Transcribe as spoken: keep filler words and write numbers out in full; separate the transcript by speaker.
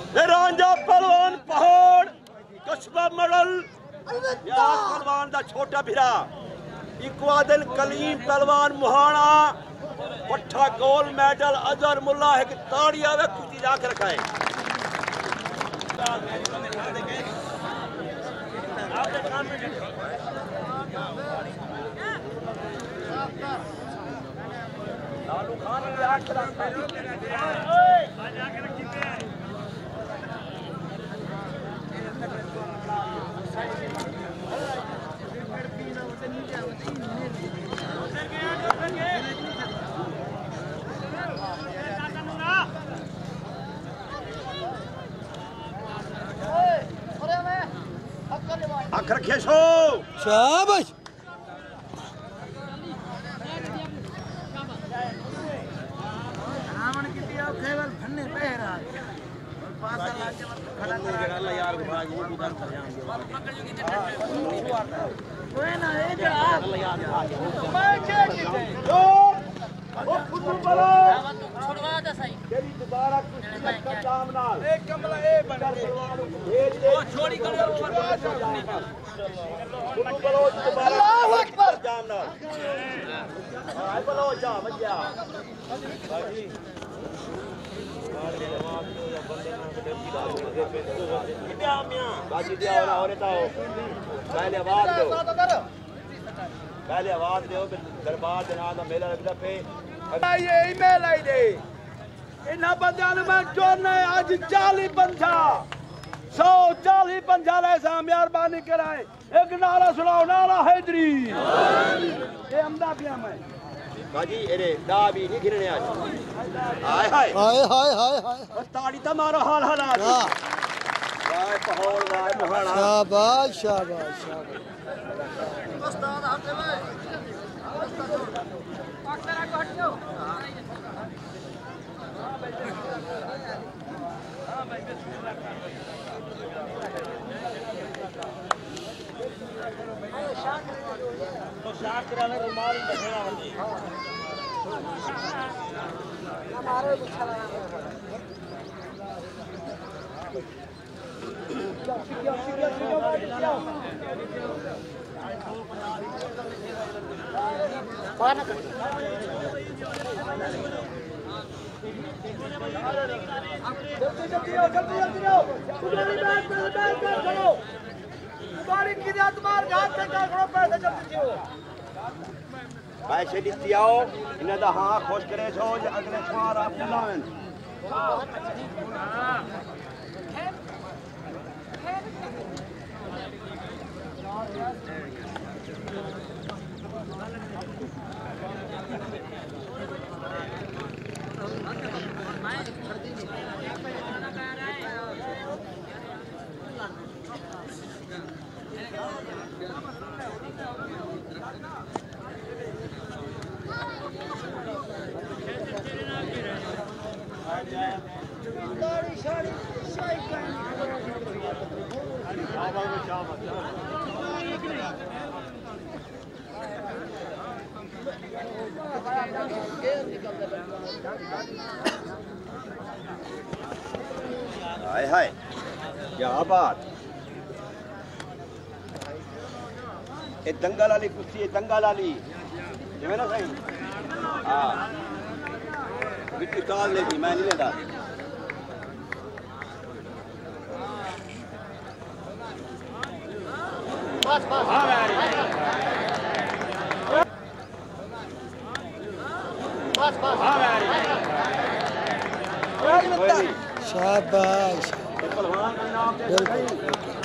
Speaker 1: रांझा पहलवान पहाड़ कस्बा मडल पहलवान दा छोटा भिरा इकवादिल कलीम पहलवान मुहाना पट्ठा गोल्ड मेडल अजहर मुल्ला एक ताड़ी आवे कुछ जाके रखा है लालू खान ने आठ अख रखे सो
Speaker 2: शाबाश रावण की दिया केवल फन्ने पहरा और पासा लाके खड़ा करा अल्लाह यार भाग वो उधर था कोई ना ए जा अल्लाह यार भाग
Speaker 1: ओ फुटबॉल बलो
Speaker 3: छुड़वा दे सही
Speaker 1: तेरी दोबारा कुश्ती का काम नाल
Speaker 2: ए कमला ए बन
Speaker 1: ओ छोड़ी कर फुटबॉल बलो दोबारा अल्लाहू अकबर काम नाल हाय बलो जा भैया भाई कितना मियां बाजी दिया और और ताओ पहले आवाज दो पहले आवाज दो दरबार दे नाल दा मेला लगदा पे
Speaker 2: ये ईमेल आई दे इन्हां बंदियां नु मैं चोरना आज चालीस पंजा सौ चालीस पंजा ले सा मेहरबानी कराए एक नारा सुनाओ नारा हैदरी ये अमदा पिया मैं
Speaker 1: बाजी एरे दा भी नहीं गिरने आज हाय हाय
Speaker 2: हाय हाय हाय हाय
Speaker 1: ताड़ी ता मारो हाल हाल आज वाह पहाड़ वाह मुहाना
Speaker 2: शाबाश शाबाश शाबाश
Speaker 3: उस्ताद हटे में पाकरा को हट जाओ हां भाई बिस्मिल्लाह
Speaker 1: तो शाकिर वाले रुमाल बखेड़ा होंगे
Speaker 3: हमारे बिछड़ा पाना जल्दी जल्दी आओ जल्दी जल्दी आओ तुम्हारी बैठ बैठ बैठ बैठ चलो तुम्हारी किरिया तुम्हारे हाथ से कर करो पैसे जल्दी दियो
Speaker 1: पैसे दिती आओ इन्हें दा हां खुश करे सो अगले सोमवार आप लावन
Speaker 3: दाढ़ी शाड़ी सही करनी
Speaker 1: हाय हाय क्या बात ये दंगल वाली कुश्ती है दंगल वाली जिवें ना सही हां बिट्टी काल लेगी मैं नहीं लेता
Speaker 3: बस बस बस बस
Speaker 2: शाबाश
Speaker 1: पहलवान का नाम